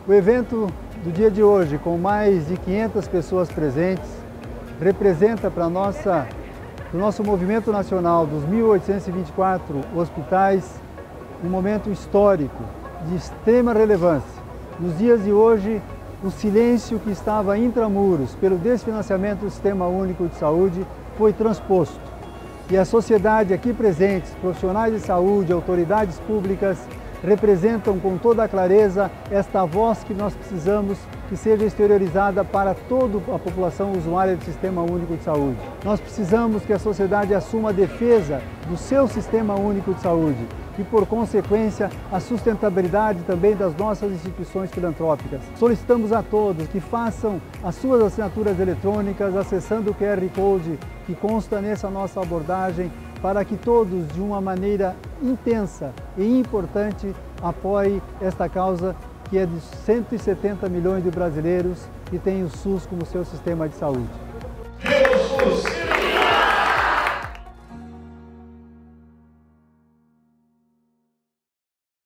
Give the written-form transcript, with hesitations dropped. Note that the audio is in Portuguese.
O evento do dia de hoje, com mais de 500 pessoas presentes, representa para o nosso movimento nacional dos 1.824 hospitais um momento histórico de extrema relevância. Nos dias de hoje, o silêncio que estava intramuros pelo desfinanciamento do Sistema Único de Saúde foi transposto. E a sociedade aqui presente, profissionais de saúde, autoridades públicas, representam com toda a clareza esta voz que nós precisamos que seja exteriorizada para toda a população usuária do Sistema Único de Saúde. Nós precisamos que a sociedade assuma a defesa do seu Sistema Único de Saúde e, por consequência, a sustentabilidade também das nossas instituições filantrópicas. Solicitamos a todos que façam as suas assinaturas eletrônicas acessando o QR Code que consta nessa nossa abordagem, para que todos, de uma maneira intensa e importante, apoiem esta causa que é de 170 milhões de brasileiros que têm o SUS como seu sistema de saúde.